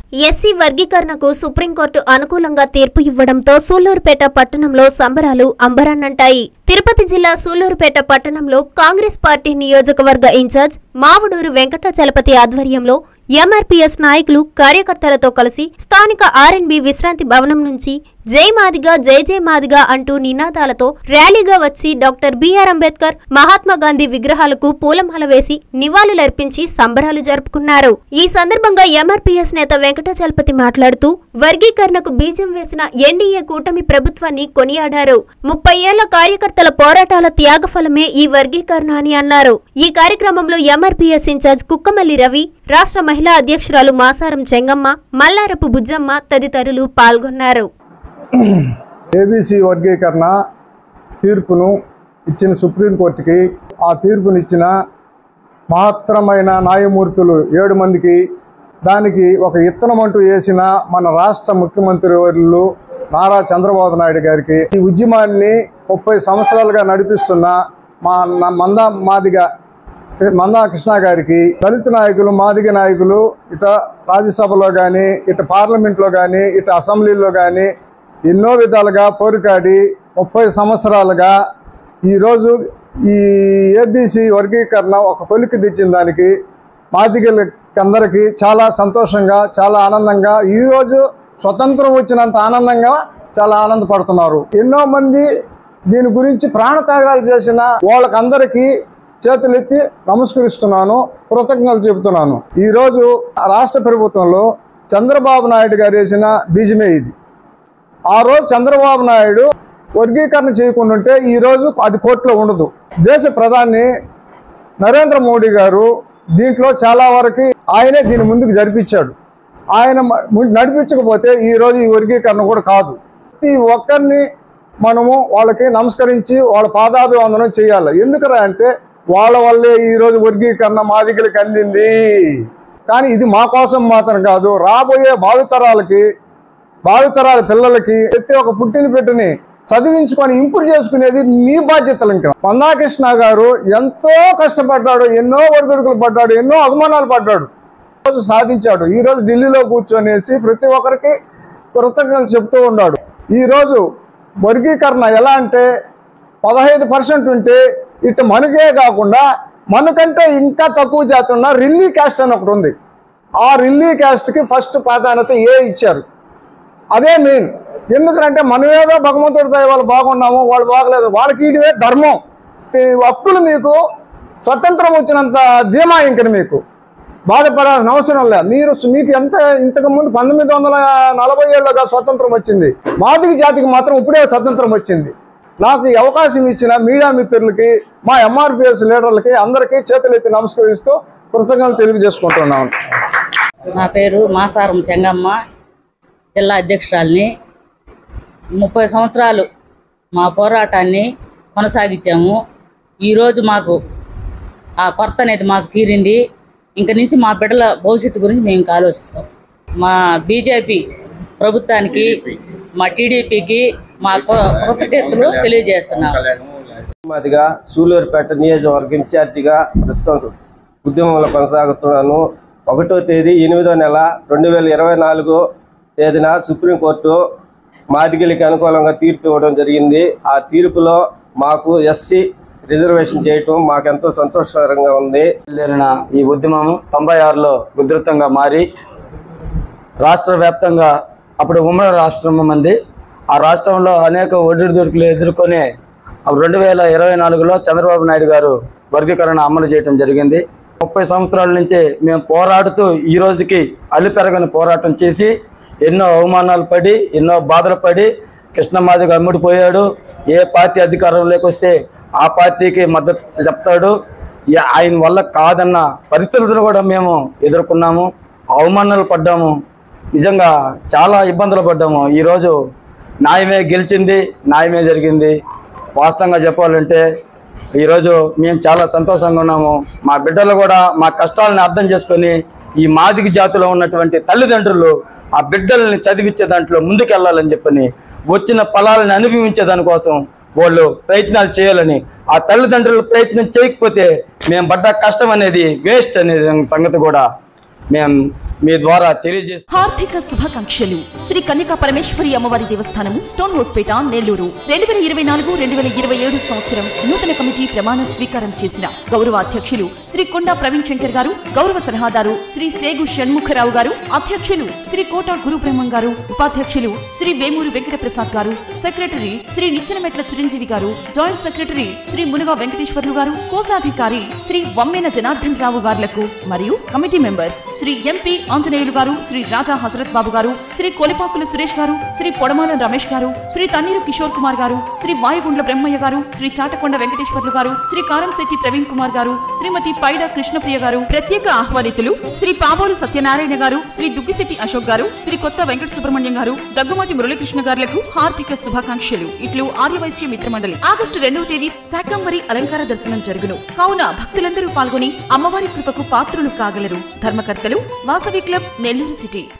SC వర్గీకరణకు supreme court అనుకూలంగా తీర్పు ఇవ్వడంతో సూళ్లూరుపేట పట్టణంలో సంబరాలు అంబరాన్నంటాయి. తిరుపతి జిల్లా సూళ్లూరుపేట పట్టణంలో కాంగ్రెస్ పార్టీ నియోజకవర్గ ఇన్ఛార్జ్ మావుడూరు వెంకటాచలపతి ఆధ్వర్యంలో ఎంఆర్పీఎస్ నాయకులు కార్యకర్తలతో కలిసి స్థానిక ఆర్ఎన్బి విశ్రాంతి భవనం నుంచి జై మాదిగా జై జై మాదిగా అంటూ నినాదాలతో ర్యాలీగా వచ్చి డాక్టర్ బిఆర్ అంబేద్కర్, మహాత్మా గాంధీ విగ్రహాలకు పూలమాల వేసి నివాళులర్పించి సంబరాలు జరుపుకున్నారు. ఈ సందర్భంగా ఎంఆర్పీఎస్ నేత వెంకటాచలపతి మాట్లాడుతూ వర్గీకరణకు బీజం వేసిన ఎన్డీఏ కూటమి ప్రభుత్వాన్ని కొనియాడారు. 30 ఏళ్ల కార్యకర్తల పోరాటాల త్యాగఫలమే ఈ వర్గీకరణ అని అన్నారు. ఈ కార్యక్రమంలో ఎంఆర్పీఎస్ ఇన్ఛార్జ్ కుక్కమల్లి రవి, రాష్ట్ర మహిళా అధ్యక్షురాలు మాసారం చెంగమ్మ, మల్లారపు బుజ్జమ్మ తదితరులు పాల్గొన్నారు. ఏబీసీ వర్గీకరణ తీర్పును ఇచ్చిన సుప్రీంకోర్టుకి, ఆ తీర్పునిచ్చిన మహత్తరమైన న్యాయమూర్తులు 7 మందికి, దానికి ఒక ఇత్తనం అంటూ వేసిన మన రాష్ట్ర ముఖ్యమంత్రి వర్యులు నారా చంద్రబాబు నాయుడు గారికి, ఈ ఉద్యమాన్ని 30 సంవత్సరాలుగా నడిపిస్తున్న మందా కృష్ణ గారికి, దళిత నాయకులు, మాదిగ నాయకులు ఇట రాజ్యసభలో కానీ, ఇట పార్లమెంట్లో కానీ, ఇట అసెంబ్లీలో కానీ ఎన్నో విధాలుగా పోరుకాడి 30 సంవత్సరాలుగా ఈరోజు ఈ ఏబీసీ వర్గీకరణ ఒక కొలిక్కి తెచ్చిన దానికి మాదిగలందరికీ చాలా సంతోషంగా, చాలా ఆనందంగా, ఈరోజు స్వతంత్రం వచ్చినంత ఆనందంగా చాలా ఆనందపడుతున్నారు. ఎన్నో మంది దీని గురించి ప్రాణత్యాగాలు చేసిన వాళ్ళకందరికీ చేతులెత్తి నమస్కరిస్తున్నాను, కృతజ్ఞతలు చెబుతున్నాను. ఈరోజు రాష్ట్ర ప్రభుత్వంలో చంద్రబాబు నాయుడు గారు వేసిన బీజమే ఇది. ఆ రోజు చంద్రబాబు నాయుడు వర్గీకరణ చేయకుండా ఉంటే ఈరోజు అది కోర్టులో ఉండదు. దేశ ప్రధాని నరేంద్ర మోడీ గారు దీంట్లో చాలా వరకు ఆయనే దీని ముందుకు జరిపించాడు. ఆయన నడిపించకపోతే ఈరోజు ఈ వర్గీకరణ కూడా కాదు. ప్రతి ఒక్కరిని మనము వాళ్ళకి నమస్కరించి వాళ్ళ పాదాభివందనం చేయాలి. ఎందుకరా అంటే వాళ్ళ వల్లే ఈరోజు వర్గీకరణ మాదిగలకు అందింది. కానీ ఇది మా కోసం మాత్రం కాదు, రాబోయే భావితరాల పిల్లలకి ప్రతి ఒక్క పుట్టిన బిడ్డని చదివించుకొని ఇంప్రూవ్ చేసుకునేది మీ బాధ్యతలు. ఇంకా మందా కృష్ణ గారు ఎంతో కష్టపడ్డాడు, ఎన్నో ఒడిదుడుకులు పడ్డాడు, ఎన్నో అవమానాలు పడ్డాడు, ఈరోజు సాధించాడు. ఈరోజు ఢిల్లీలో కూర్చొనేసి ప్రతి ఒక్కరికి కృతజ్ఞతలు చెప్తూ ఉన్నాడు. ఈరోజు వర్గీకరణ ఎలా అంటే 15% ఉంటే ఇటు మనకే కాకుండా మనకంటే ఇంకా తక్కువ జాతి ఉన్న రిల్లీ క్యాస్ట్ అని ఒకటి ఉంది. ఆ రిల్లీ క్యాస్ట్కి ఫస్ట్ ప్రాధాన్యత ఇచ్చారు. అదే మెయిన్. ఎందుకంటే మనం ఏదో భగవంతుడి దయ వాళ్ళు బాగున్నాము, వాళ్ళు బాగలేదు, వాళ్ళకి ఇటువే ధర్మం. ఈ హక్కులు మీకు స్వతంత్రం వచ్చినంత ధీమా ఇంక మీకు బాధపడాల్సిన అవసరం లేదు. మీకు ఎంత ఇంతకుముందు 1947లో స్వతంత్రం వచ్చింది. మాదిగ జాతికి మాత్రం ఇప్పుడే స్వతంత్రం వచ్చింది. నాకు ఈ అవకాశం ఇచ్చిన మీడియా మిత్రులకి, మా ఎంఆర్పీఎస్ లీడర్లకి అందరికీ చేతులెత్తి నమస్కరిస్తూ కృతజ్ఞతలు తెలియజేసుకుంటున్నాను. నా పేరు మాసారం చెంగమ్మ, జిల్లా అధ్యక్షురాలిని. 30 సంవత్సరాలు మా పోరాటాన్ని కొనసాగించాము. ఈరోజు మాకు ఆ కొరత అనేది మాకు తీరింది. ఇంక నుంచి మా బిడ్డల భవిష్యత్తు గురించి మేము ఇంకా ఆలోచిస్తాం. మా బీజేపీ ప్రభుత్వానికి, మా టీడీపీకి మా కృతజ్ఞతలు తెలియజేస్తున్నాం. మాదిగా సూళ్లూరుపేట నియోజకవర్గ ఇన్ఛార్జిగా ప్రస్తుతం ఉద్యమంలో కొనసాగుతున్నాను. 1వ తేదీ 8వ నెల 2024 తేదీన సుప్రీంకోర్టు మాదిగలకి అనుకూలంగా తీర్పు ఇవ్వడం జరిగింది. ఆ తీర్పులో మాకు ఎస్సీ రిజర్వేషన్ చేయటం మాకెంతో సంతోషకరంగా ఉంది. ఈ ఉద్యమం 96లో ఉధృతంగా మారి రాష్ట్ర వ్యాప్తంగా, అప్పుడు ఉమ్మడి రాష్ట్రం మంది, ఆ రాష్ట్రంలో అనేక ఒడిదుడుకులు ఎదుర్కొని 2024లో చంద్రబాబు నాయుడు గారు వర్గీకరణ అమలు చేయడం జరిగింది. 30 సంవత్సరాల నుంచి మేము పోరాడుతూ ఈ రోజుకి అల్లిపెరగని పోరాటం చేసి ఎన్నో అవమానాలు పడి, ఎన్నో బాధలు పడి కృష్ణమాదిగా అమ్ముడిపోయాడు. ఏ పార్టీ అధికారంలోకి వస్తే ఆ పార్టీకి మద్దతు చెప్తాడు. ఆయన వల్ల కాదన్న పరిస్థితులను కూడా మేము ఎదుర్కొన్నాము, అవమానాలు పడ్డాము, నిజంగా చాలా ఇబ్బందులు పడ్డాము. ఈరోజు న్యాయమే గెలిచింది, న్యాయమే జరిగింది. వాస్తవంగా చెప్పాలంటే ఈరోజు మేము చాలా సంతోషంగా ఉన్నాము. మా బిడ్డలు కూడా మా కష్టాలను అర్థం చేసుకొని ఈ మాదిగ జాతిలో ఉన్నటువంటి తల్లిదండ్రులు ఆ బిడ్డల్ని చదివించే దాంట్లో ముందుకెళ్ళాలని చెప్పని, వచ్చిన ఫలాలను అనుభవించే దానికోసం వాళ్ళు ప్రయత్నాలు చేయాలని, ఆ తల్లిదండ్రులు ప్రయత్నం చేయకపోతే మేము పడ్డ కష్టం అనేది వేస్ట్ అనేది సంగతి కూడా మేము మీ ద్వారా తెలియజేస్తూ హార్దిక శుభాకాంక్షలు. శ్రీ కన్యకా పరమేశ్వరి అమ్మవారి దేవస్థానము, స్టోన్ హౌస్పేట, నెల్లూరు. 2024-2027 సంవత్సరం నూతన కమిటీ ప్రమాణ స్వీకారం చేసిన గౌరవ అధ్యక్షులు శ్రీ కొండా ప్రవీణ్ శంకర్ గారు, గౌరవ సలహాదారు శ్రీ సేగు షణ్ముఖరావు గారు, అధ్యక్షులు శ్రీ కోట గురుబ్రహ్మం గారు, ఉపాధ్యక్షులు శ్రీ వేమూరి వెంకట ప్రసాద్ గారు, secretary Shri Nichenametla Chiranjeevi garu, joint secretary Shri Munuga Venkateswarlu garu, కోశాధికారి శ్రీ వమ్మెన జనార్దన్ రావు గారులకు మరియు committee members Shri MP Anjaneyulu garu, Shri రాజా హజరత్ బాబు గారు, శ్రీ కొలిపాకుల సురేష్ గారు, శ్రీ పొడమాల రమేష్ గారు, శ్రీ తన్నీరు కిషోర్ కుమార్ గారు, శ్రీ వాయుగుండ్ల బ్రహ్మయ్య గారు, శ్రీ చాటకొండ వెంకటేశ్వర్లు గారు, శ్రీ కారంశెట్టి ప్రవీణ్ కుమార్ గారు, శ్రీమతి పైడ కృష్ణప్రియ గారు, ప్రత్యేక ఆహ్వానితులు శ్రీ పాబోలు సత్యనారాయణ గారు, శ్రీ దుగ్గిశెట్టి అశోక్ గారు, శ్రీ కొత్త వెంకట సుబ్రహ్మణ్యం గారు, దగ్గుమాటి మురళీకృష్ణ గారులకు హార్దిక శుభాకాంక్షలు. ఇట్లు ఆర్యవైశ్య మిత్రమండలి. ఆగస్టు 2వ తేదీ శాకంబరి అలంకార దర్శనం జరుగును కావున భక్తులందరూ పాల్గొని అమ్మవారి కృపకు పాత్రులు కాగలరు. ధర్మకర్తలు వాసవి క్లబ్, నెల్లూరు సిటీ.